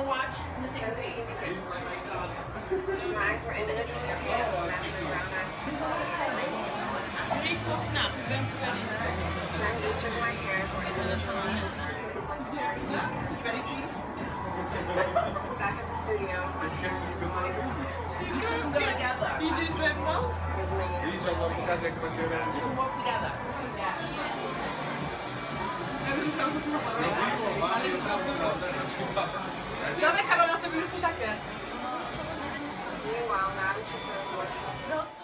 watch. I'm gonna take a seat. My eyes were individually enhanced, matching the brown eyes. And each of my hairs were individually enhanced. It was like fairies. You ready, Steve? Back at the studio, my hairs were wires. You two can go together. You do swim now? It was me. You can walk together. Yeah. Meanwhile, Madame Tussauds London